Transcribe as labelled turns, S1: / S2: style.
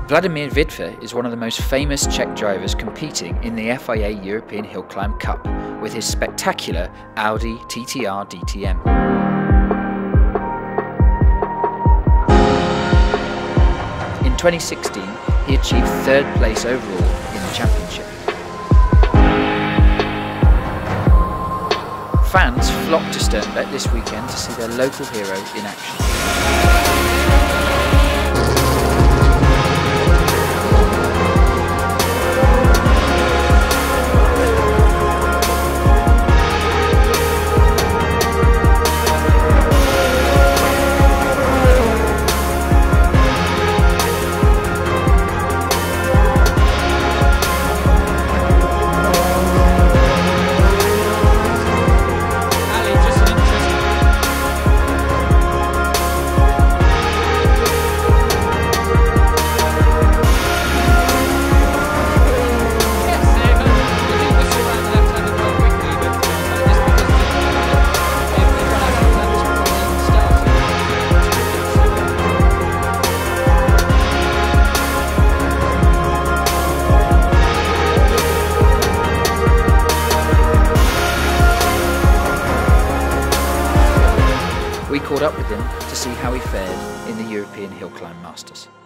S1: Vladimir Vitver is one of the most famous Czech drivers competing in the FIA European Hill Climb Cup with his spectacular Audi TTR DTM. In 2016, he achieved third place overall in the championship. Fans flocked to Sternbeck this weekend to see their local hero in action. We caught up with him to see how he fared in the European Hill Climb Masters.